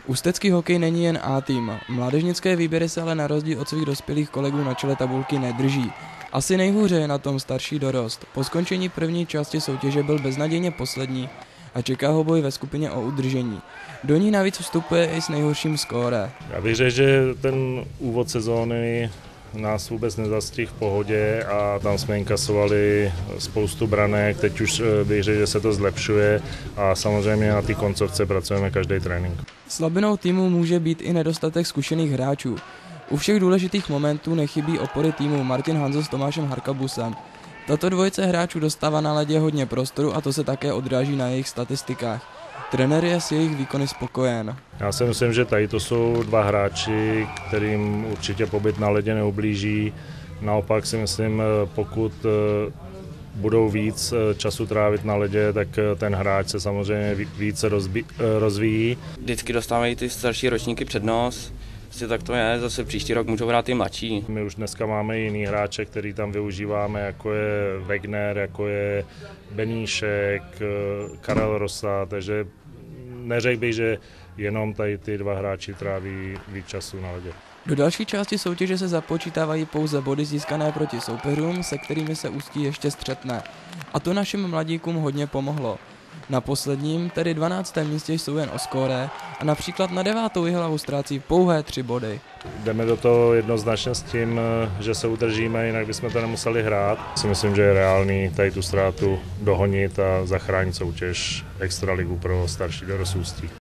Ústecký hokej není jen A tým. Mládežnické výběry se ale na rozdíl od svých dospělých kolegů na čele tabulky nedrží. Asi nejhůře je na tom starší dorost. Po skončení první části soutěže byl beznadějně poslední a čeká ho boj ve skupině o udržení. Do ní navíc vstupuje i s nejhorším skóre. Já bych řekl, že ten úvod sezóny nás vůbec nezastřih v pohodě a tam jsme inkasovali spoustu branek, teď už bych řekl, že se to zlepšuje a samozřejmě na té koncovce pracujeme každý trénink. Slabinou týmu může být i nedostatek zkušených hráčů. U všech důležitých momentů nechybí opory týmu Martin Hanzel s Tomášem Harkabusem. Tato dvojice hráčů dostává na ledě hodně prostoru a to se také odráží na jejich statistikách. Trenér je s jejich výkony spokojen. Já si myslím, že tady to jsou dva hráči, kterým určitě pobyt na ledě neublíží. Naopak si myslím, pokud budou víc času trávit na ledě, tak ten hráč se samozřejmě více rozvíjí. Vždycky dostávají ty starší ročníky přednost. Tak to je, zase příští rok můžou hrát i mladší. My už dneska máme jiný hráče, který tam využíváme, jako je Wegner, jako je Beníšek, Karel Rosa, takže neřekl bych, že jenom tady ty dva hráči tráví víc času na ledě. Do další části soutěže se započítávají pouze body získané proti soupeřům, se kterými se Ústí ještě střetne. A to našim mladíkům hodně pomohlo. Na posledním, tedy 12. místě jsou jen o skóre a například na 9. Jihlavu ztrácí pouhé 3 body. Jdeme do toho jednoznačně s tím, že se udržíme, jinak bychom to nemuseli hrát. Si myslím, že je reálný tady tu ztrátu dohonit a zachránit soutěž Extraligu pro starší dorost Ústí.